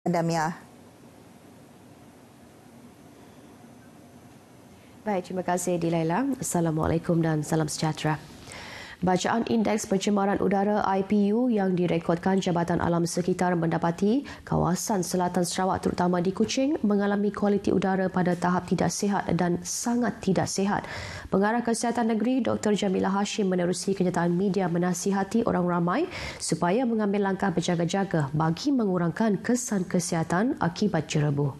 Damia. Baik, terima kasih Dilaila. Assalamualaikum dan salam sejahtera. Bacaan Indeks Pencemaran Udara IPU yang direkodkan Jabatan Alam Sekitar mendapati kawasan selatan Sarawak terutama di Kuching mengalami kualiti udara pada tahap tidak sihat dan sangat tidak sihat. Pengarah Kesihatan Negeri Dr. Jamilah Hashim menerusi kenyataan media menasihati orang ramai supaya mengambil langkah berjaga-jaga bagi mengurangkan kesan kesihatan akibat jerebu.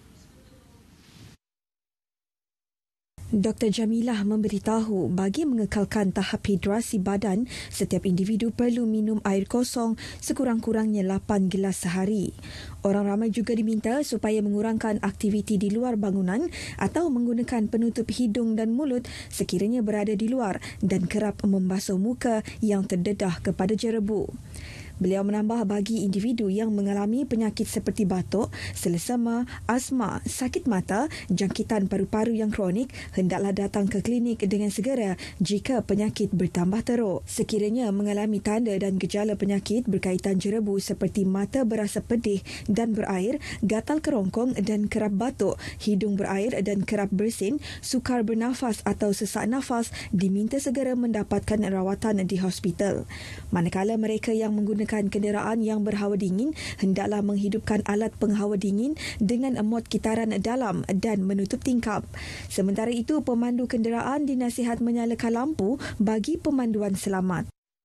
Dr. Jamilah memberitahu bagi mengekalkan tahap hidrasi badan, setiap individu perlu minum air kosong sekurang-kurangnya 8 gelas sehari. Orang ramai juga diminta supaya mengurangkan aktiviti di luar bangunan atau menggunakan penutup hidung dan mulut sekiranya berada di luar dan kerap membasuh muka yang terdedah kepada jerebu. Beliau menambah bagi individu yang mengalami penyakit seperti batuk, selesema, asma, sakit mata, jangkitan paru-paru yang kronik, hendaklah datang ke klinik dengan segera jika penyakit bertambah teruk. Sekiranya mengalami tanda dan gejala penyakit berkaitan jerebu seperti mata berasa pedih dan berair, gatal kerongkong dan kerap batuk, hidung berair dan kerap bersin, sukar bernafas atau sesak nafas, diminta segera mendapatkan rawatan di hospital. Manakala mereka yang menggunakan kenderaan yang berhawa dingin hendaklah menghidupkan alat penghawa dingin dengan emot kitaran dalam dan menutup tingkap. Sementara itu, pemandu kenderaan dinasihat menyalakan lampu bagi pemanduan selamat.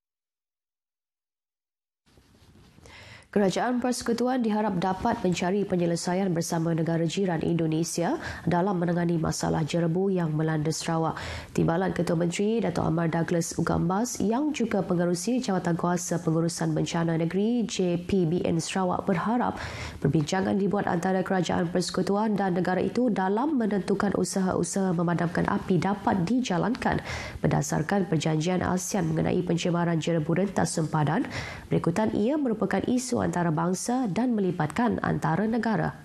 Kerajaan Persekutuan diharap dapat mencari penyelesaian bersama negara jiran Indonesia dalam menangani masalah jerebu yang melanda Sarawak. Timbalan Ketua Menteri Dato' Amar Douglas Ugambas yang juga pengerusi Jawatankuasa Pengurusan Bencana Negeri JPBN Sarawak berharap perbincangan dibuat antara Kerajaan Persekutuan dan negara itu dalam menentukan usaha-usaha memadamkan api dapat dijalankan berdasarkan perjanjian ASEAN mengenai pencemaran jerebu rentas sempadan. Berikutan ia merupakan isu antarabangsa dan melibatkan antara negara.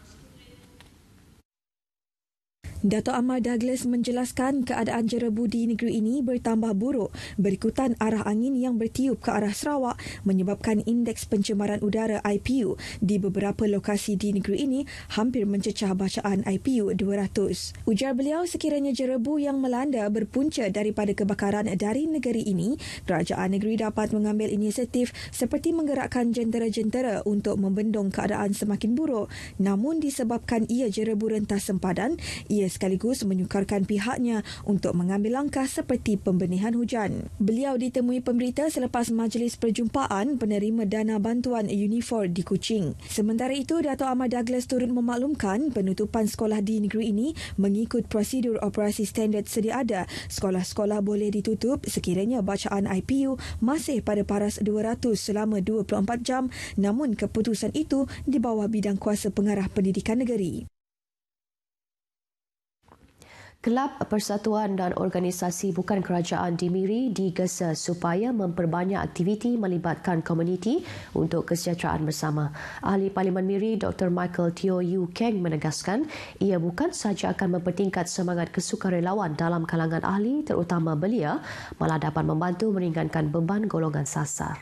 Dato' Amar Douglas menjelaskan keadaan jerebu di negeri ini bertambah buruk berikutan arah angin yang bertiup ke arah Sarawak menyebabkan indeks pencemaran udara IPU di beberapa lokasi di negeri ini hampir mencecah bacaan IPU 200. Ujar beliau, sekiranya jerebu yang melanda berpunca daripada kebakaran dari negeri ini, kerajaan negeri dapat mengambil inisiatif seperti menggerakkan jentera-jentera untuk membendung keadaan semakin buruk. Namun disebabkan ia jerebu rentas sempadan, ia sekaligus menyukarkan pihaknya untuk mengambil langkah seperti pembenihan hujan. Beliau ditemui pemberita selepas majlis perjumpaan penerima dana bantuan Unifor di Kuching. Sementara itu, Dato' Amar Douglas turut memaklumkan penutupan sekolah di negeri ini mengikut prosedur operasi standard sedia ada. Sekolah-sekolah boleh ditutup sekiranya bacaan IPU masih pada paras 200 selama 24 jam, namun keputusan itu di bawah bidang kuasa pengarah pendidikan negeri. Kelab Persatuan dan Organisasi Bukan Kerajaan di Miri digesa supaya memperbanyak aktiviti melibatkan komuniti untuk kesejahteraan bersama. Ahli Parlimen Miri Dr. Michael Teo Yu Keng menegaskan ia bukan sahaja akan mempertingkat semangat kesukarelawan dalam kalangan ahli terutama belia, malah dapat membantu meringankan beban golongan sasar.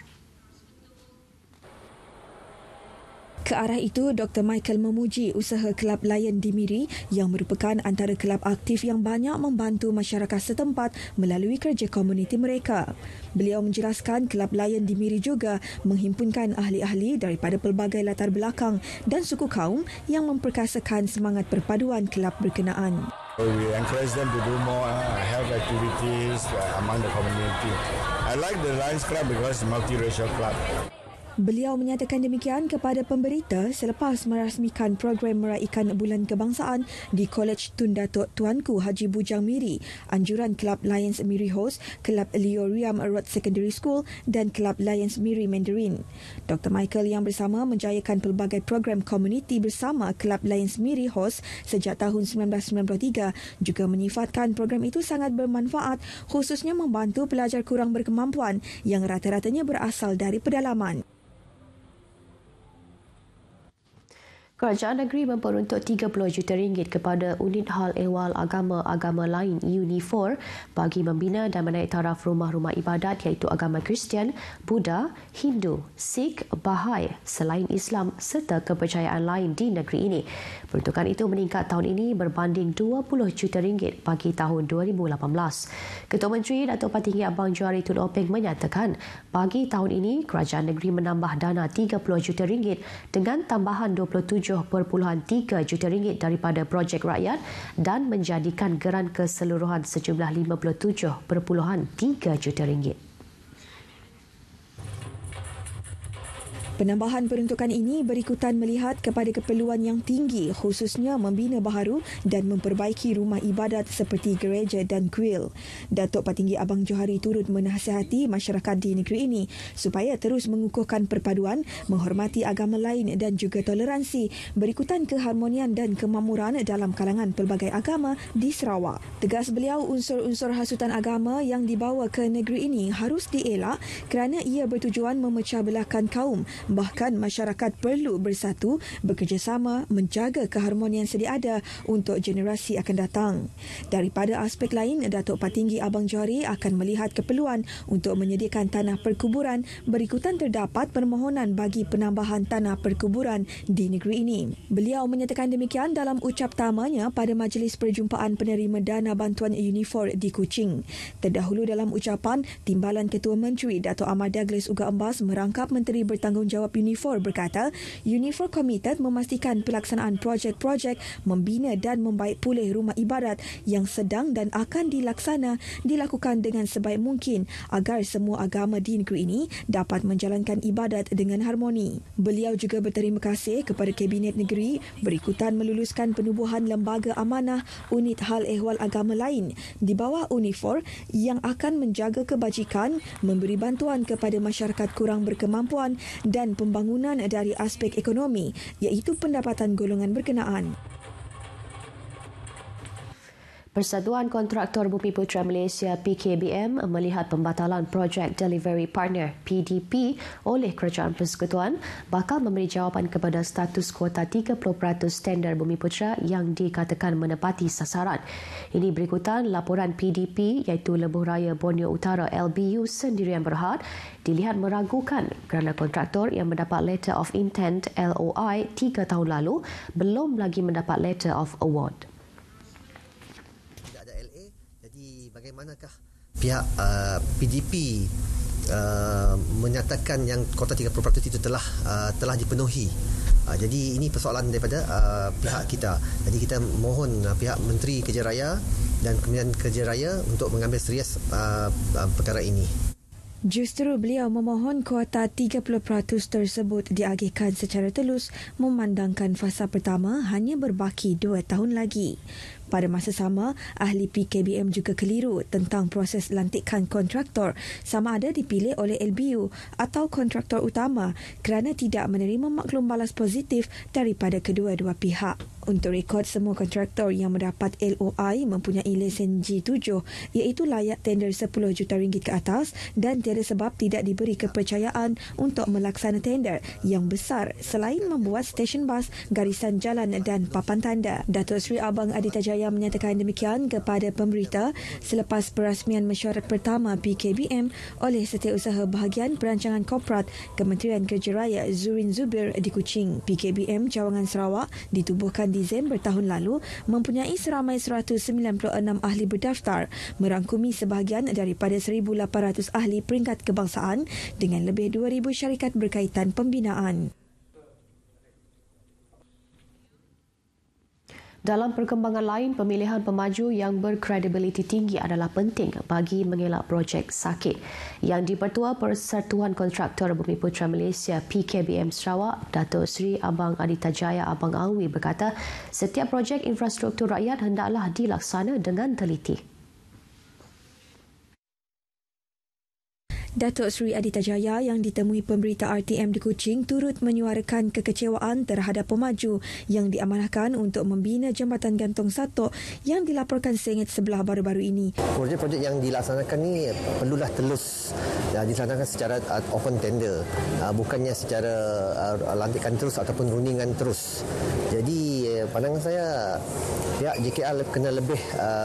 Ke arah itu, Dr. Michael memuji usaha Kelab Layan di Miri yang merupakan antara kelab aktif yang banyak membantu masyarakat setempat melalui kerja komuniti mereka. Beliau menjelaskan Kelab Layan di Miri juga menghimpunkan ahli-ahli daripada pelbagai latar belakang dan suku kaum yang memperkasakan semangat perpaduan kelab berkenaan. We encourage them to do more health activities among the community. I like the Lions Club because it's a multiracial club. Beliau menyatakan demikian kepada pemberita selepas merasmikan program meraikan Bulan Kebangsaan di Kolej Tun Datuk Tuanku Haji Bujang Miri, anjuran Kelab Lions Miri Host, Kelab Leo Riam Road Secondary School dan Kelab Lions Miri Mandarin. Dr. Michael yang bersama menjayakan pelbagai program komuniti bersama Kelab Lions Miri Host sejak tahun 1993 juga menyifatkan program itu sangat bermanfaat, khususnya membantu pelajar kurang berkemampuan yang rata-ratanya berasal dari pedalaman. Kerajaan negeri memperuntuk RM30 juta kepada Unit Hal Ehwal Agama-Agama Lain UNIFOR bagi membina dan menaik taraf rumah-rumah ibadat iaitu agama Kristian, Buddha, Hindu, Sikh, Bahai, selain Islam serta kepercayaan lain di negeri ini. Peruntukan itu meningkat tahun ini berbanding RM20 juta bagi tahun 2018. Ketua Menteri Datuk Patinggi Abang Johari Tun Openg menyatakan bagi tahun ini kerajaan negeri menambah dana RM30 juta dengan tambahan RM27.3 juta daripada projek rakyat dan menjadikan geran keseluruhan sejumlah RM57.3 juta. Penambahan peruntukan ini berikutan melihat kepada keperluan yang tinggi khususnya membina baharu dan memperbaiki rumah ibadat seperti gereja dan kuil. Datuk Patinggi Abang Johari turut menasihati masyarakat di negeri ini supaya terus mengukuhkan perpaduan, menghormati agama lain dan juga toleransi berikutan keharmonian dan kemakmuran dalam kalangan pelbagai agama di Sarawak. Tegas beliau, unsur-unsur hasutan agama yang dibawa ke negeri ini harus dielak kerana ia bertujuan memecah belahkan kaum. Bahkan masyarakat perlu bersatu, bekerjasama, menjaga keharmonian sedia ada untuk generasi akan datang. Daripada aspek lain, Datuk Patinggi Abang Johari akan melihat keperluan untuk menyediakan tanah perkuburan berikutan terdapat permohonan bagi penambahan tanah perkuburan di negeri ini. Beliau menyatakan demikian dalam ucap tamanya pada majlis perjumpaan penerima dana bantuan UNIFOR di Kuching. Terdahulu dalam ucapan, Timbalan Ketua Menteri Datuk Ahmad Douglas Uga Embas merangkap Menteri Bertanggungjawab UNIFOR berkata, UNIFOR komited memastikan pelaksanaan projek-projek membina dan membaik pulih rumah ibadat yang sedang dan akan dilakukan dengan sebaik mungkin agar semua agama di negeri ini dapat menjalankan ibadat dengan harmoni. Beliau juga berterima kasih kepada Kabinet Negeri berikutan meluluskan penubuhan Lembaga Amanah Unit Hal Ehwal Agama Lain di bawah UNIFOR yang akan menjaga kebajikan, memberi bantuan kepada masyarakat kurang berkemampuan dan pembangunan dari aspek ekonomi iaitu pendapatan golongan berkenaan. Persatuan Kontraktor Bumiputra Malaysia PKBM melihat pembatalan projek Delivery Partner PDP oleh Kerajaan Persekutuan bakal memberi jawapan kepada status kuota 30% tender Bumiputra yang dikatakan menepati sasaran. Ini berikutan laporan PDP iaitu Lebuh Raya Borneo Utara LBU Sendirian Berhad dilihat meragukan kerana kontraktor yang mendapat Letter of Intent LOI 3 tahun lalu belum lagi mendapat Letter of Award. Bagaimanakah pihak PDP menyatakan yang kota 30% itu telah dipenuhi. Jadi ini persoalan daripada pihak kita. Jadi kita mohon pihak Menteri Kerja Raya dan Kementerian Kerja Raya untuk mengambil serius perkara ini. Justru beliau memohon kuota 30% tersebut diagihkan secara telus memandangkan fasa pertama hanya berbaki 2 tahun lagi. Pada masa sama, ahli PKBM juga keliru tentang proses lantikan kontraktor sama ada dipilih oleh LBU atau kontraktor utama kerana tidak menerima maklum balas positif daripada kedua-dua pihak. Untuk rekod, semua kontraktor yang mendapat LOI mempunyai lesen G7 iaitu layak tender RM10 juta ke atas dan tiada sebab tidak diberi kepercayaan untuk melaksana tender yang besar selain membuat stesen bas, garisan jalan dan papan tanda. Datuk Seri Abang Aditya Jaya menyatakan demikian kepada pemberita selepas perasmian mesyuarat pertama PKBM oleh Setiausaha Bahagian Perancangan Korporat Kementerian Kerja Raya Zurin Zubir di Kuching. PKBM Cawangan Sarawak ditubuhkan Disember tahun lalu mempunyai seramai 196 ahli berdaftar merangkumi sebahagian daripada 1,800 ahli peringkat kebangsaan dengan lebih 2,000 syarikat berkaitan pembinaan. Dalam perkembangan lain, pemilihan pemaju yang berkredibiliti tinggi adalah penting bagi mengelak projek sakit. Yang di-Pertua Persatuan Kontraktor Bumiputra Malaysia PKBM Sarawak, Datuk Seri Abang Aditya Jaya Abang Alwi berkata, setiap projek infrastruktur rakyat hendaklah dilaksana dengan teliti. Datuk Seri Aditya Jaya yang ditemui pemberita RTM di Kuching turut menyuarakan kekecewaan terhadap pemaju yang diamanahkan untuk membina jambatan gantung Satok yang dilaporkan sengit sebelah baru-baru ini. Projek-projek yang dilaksanakan ni perlulah telus dilaksanakan secara open tender, bukannya secara lantikan terus ataupun rundingan terus. Jadi pandangan saya pihak JKR kena lebih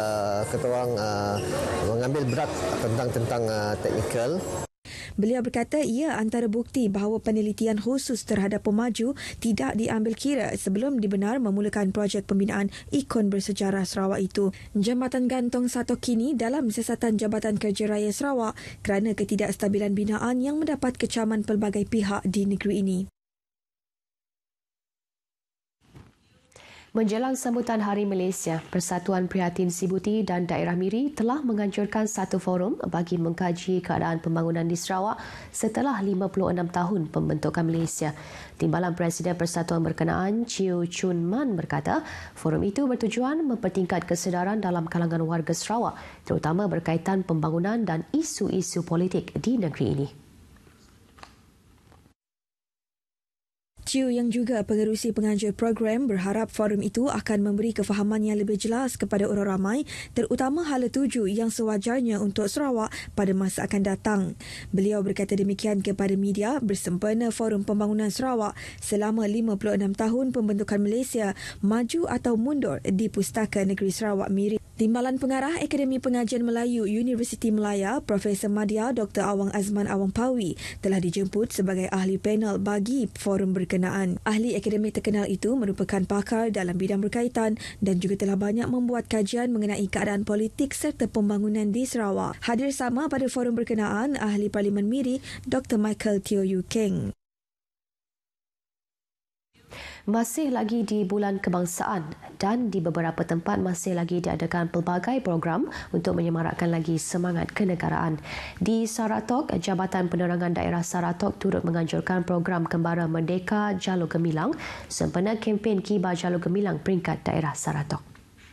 mengambil berat tentang teknikal. Beliau berkata ia antara bukti bahawa penelitian khusus terhadap pemaju tidak diambil kira sebelum dibenar memulakan projek pembinaan ikon bersejarah Sarawak itu. Jambatan gantung Satok kini dalam siasatan Jabatan Kerja Raya Sarawak kerana ketidakstabilan binaan yang mendapat kecaman pelbagai pihak di negeri ini. Menjelang sambutan Hari Malaysia, Persatuan Prihatin Sibuti dan Daerah Miri telah menganjurkan satu forum bagi mengkaji keadaan pembangunan di Sarawak setelah 56 tahun pembentukan Malaysia. Timbalan Presiden Persatuan berkenaan, Chew Chun Man berkata, forum itu bertujuan mempertingkat kesedaran dalam kalangan warga Sarawak, terutama berkaitan pembangunan dan isu-isu politik di negeri ini. Chew yang juga pengerusi penganjur program berharap forum itu akan memberi kefahaman yang lebih jelas kepada orang ramai terutama hala tuju yang sewajarnya untuk Sarawak pada masa akan datang. Beliau berkata demikian kepada media bersempena Forum Pembangunan Sarawak selama 56 tahun pembentukan Malaysia maju atau mundur di Pustaka Negeri Sarawak Miri. Timbalan Pengarah Akademi Pengajian Melayu Universiti Melaya, Profesor Madya Dr. Awang Azman Awang Pawi telah dijemput sebagai ahli panel bagi forum berkenaan. Ahli akademik terkenal itu merupakan pakar dalam bidang berkaitan dan juga telah banyak membuat kajian mengenai keadaan politik serta pembangunan di Sarawak. Hadir sama pada forum berkenaan Ahli Parlimen Miri Dr. Michael Teo Yu Keng. Masih lagi di bulan kebangsaan dan di beberapa tempat masih lagi diadakan pelbagai program untuk menyemarakkan lagi semangat kenegaraan. Di Saratok, Jabatan Penerangan Daerah Saratok turut menganjurkan program Kembara Merdeka Jalur Gemilang sempena kempen Kibar Jalur Gemilang peringkat daerah Saratok.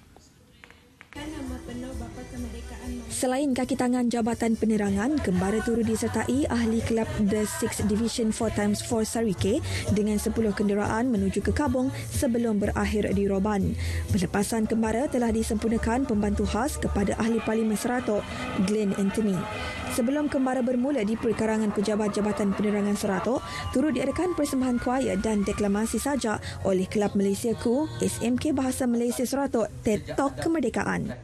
Selain kaki tangan Jabatan Penerangan, Kembara turut disertai ahli kelab The 6 Division 4x4 Sarike dengan 10 kenderaan menuju ke Kabong sebelum berakhir di Roban. Pelepasan Kembara telah disempurnakan pembantu khas kepada Ahli Parlimen Saratok, Glenn Anthony. Sebelum Kembara bermula di perkarangan pejabat Jabatan Penerangan Saratok, turut diadakan persembahan kuaya dan deklamasi sajak oleh Kelab Malaysia Ku, SMK Bahasa Malaysia Saratok, TED Talk Kemerdekaan.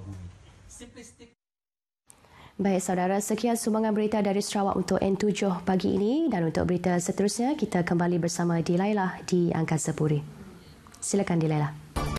Baik saudara, sekian sumbangan berita dari Sarawak untuk N7 pagi ini dan untuk berita seterusnya kita kembali bersama Dilaila di Angkasa Puri. Silakan Dilaila.